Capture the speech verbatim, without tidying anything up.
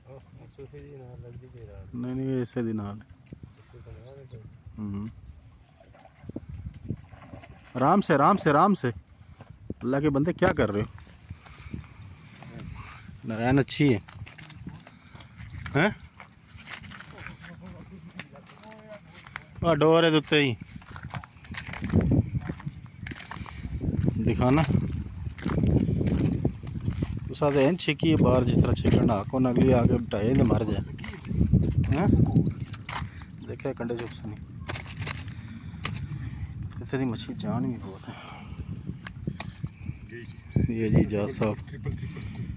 نہیں نہیں اسے دی نال آرام سے آرام سے آرام سے اللہ کے بندے کیا کر رہے ہو نارائن اچھی ہے ہیں ڈور ہے دوتے ہی دکھانا ساتھ این چھکی ہے باہر جس طرح چھکن آکو نگلی آگے بٹائے دے مر جائے دیکھے کنڈے چپ سے نہیں اتنے دی مچھی جان بھی بہت ہے یہ جی جاز صاحب